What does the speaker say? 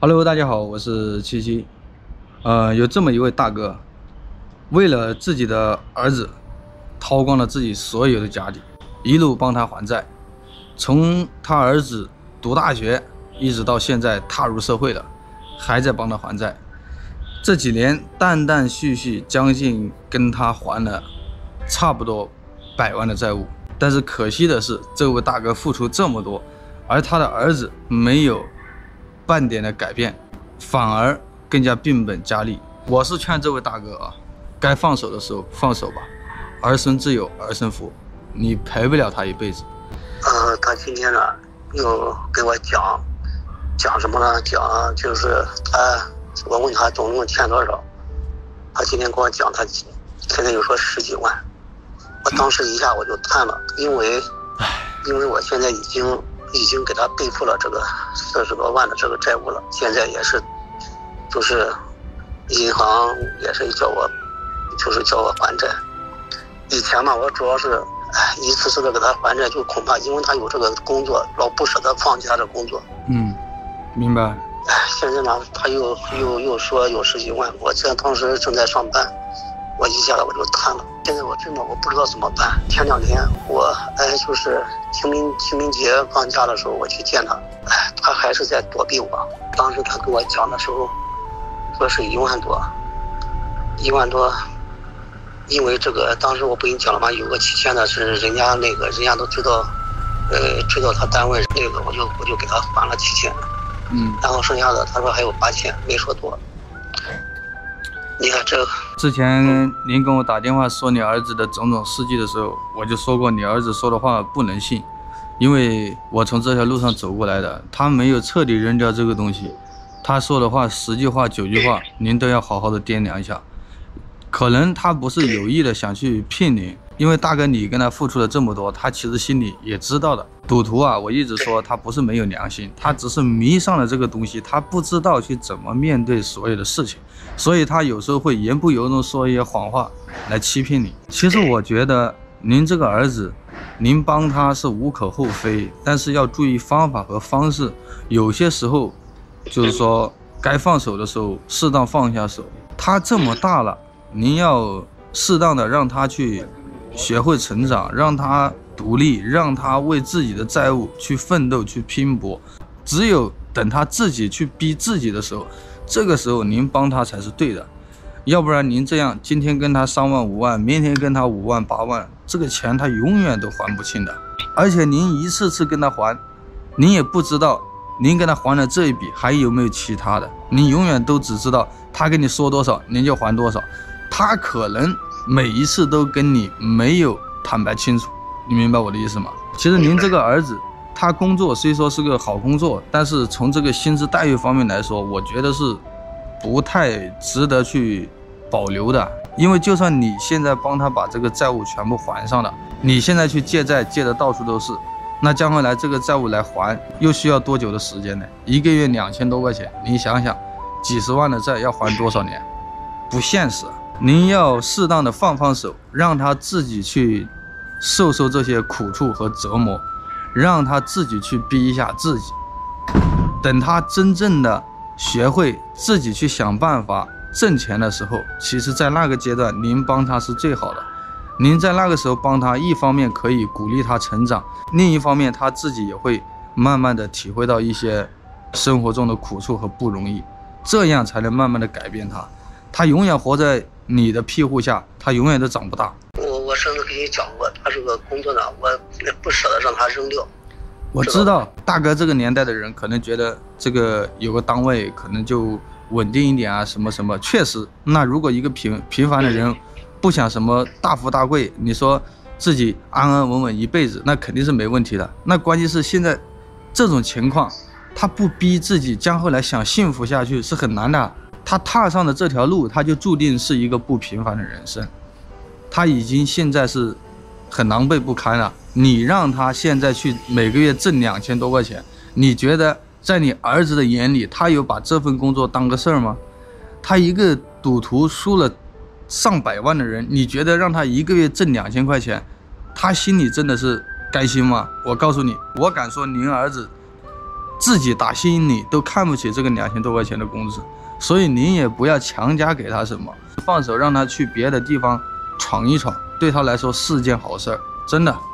Hello， 大家好，我是七七。有这么一位大哥，为了自己的儿子，掏光了自己所有的家底，一路帮他还债。从他儿子读大学，一直到现在踏入社会了，还在帮他还债。这几年断断续续，将近跟他还了差不多100万的债务。但是可惜的是，这位大哥付出这么多，而他的儿子没有半点的改变，反而更加变本加厉。我是劝这位大哥啊，该放手的时候放手吧，儿孙自有儿孙福，你陪不了他一辈子。 他今天呢又给我讲什么呢？讲就是我问他总共欠多少，他今天跟我讲他现在又说10几万，我当时一下我就叹了，因为我现在已经给他背负了这个40多万的这个债务了，现在也是就是银行也是叫我还债。以前嘛，我主要是一次次的给他还债，就恐怕因为他有这个工作，老不舍得放弃他的工作。 明白。 现在呢，他又说有10几万，我当时正在上班，我一下子我就瘫了。现在我真的我不知道怎么办。前2天我就是清明节放假的时候我去见他，他还是在躲避我。当时他跟我讲的时候说是1万多，因为这个当时我不跟你讲了吗？有个7000的是人家都知道他单位那个，我就给他还了7000，然后剩下的他说还有8000，没说多。你看这之前您跟我打电话说你儿子的种种事迹的时候，我就说过你儿子说的话不能信，因为我从这条路上走过来的，他没有彻底扔掉这个东西，他说的话10句话9句话您都要好好的掂量一下。可能他不是有意的想去骗您，因为大哥你跟他付出了这么多，他其实心里也知道的。赌徒啊，我一直说他不是没有良心，他只是迷上了这个东西，他不知道去怎么面对所有的事情，所以他有时候会言不由衷说一些谎话来欺骗你。其实我觉得您这个儿子，您帮他是无可厚非，但是要注意方法和方式，有些时候就是说该放手的时候适当放下手。他这么大了，您要适当的让他去学会成长，让他独立，让他为自己的债务去奋斗去拼搏。只有等他自己去逼自己的时候，这个时候您帮他才是对的。要不然您这样今天跟他3万5万，明天跟他5万8万，这个钱他永远都还不清的。而且您一次次跟他还，您也不知道您跟他还了这一笔还有没有其他的，您永远都只知道他跟你说多少您就还多少，他可能每一次都跟你没有坦白清楚，你明白我的意思吗？其实您这个儿子他工作虽说是个好工作，但是从这个薪资待遇方面来说，我觉得是不太值得去保留的。因为就算你现在帮他把这个债务全部还上了，你现在去借债借的到处都是，那将会来这个债务来还又需要多久的时间呢？1个月2000多块钱，你想想几十万的债要还多少年？不现实。您要适当的放手，让他自己去受这些苦处和折磨，让他自己去逼一下自己。等他真正的学会自己去想办法挣钱的时候，其实在那个阶段您帮他是最好的。您在那个时候帮他，一方面可以鼓励他成长，另一方面他自己也会慢慢的体会到一些生活中的苦处和不容易，这样才能慢慢的改变他。他永远活在你的庇护下，他永远都长不大。 我上次跟你讲过，他这个工作呢，我不舍得让他扔掉。 我知道大哥这个年代的人可能觉得这个有个单位可能就稳定一点啊，什么什么，确实。那如果一个平凡的人不想什么大富大贵，你说自己安安稳稳一辈子，那肯定是没问题的。那关键是现在这种情况，他不逼自己，将后来想幸福下去是很难的。他踏上的这条路，他就注定是一个不平凡的人生。他已经现在是很狼狈不堪了。你让他现在去每个月挣2000多块钱，你觉得在你儿子的眼里，他有把这份工作当个事儿吗？他一个赌徒输了上百万的人，你觉得让他1个月挣2000块钱，他心里真的是甘心吗？我告诉你，我敢说您儿子自己打心里都看不起这个2000多块钱的工资，所以您也不要强加给他什么，放手让他去别的地方闯一闯，对他来说是件好事儿，真的。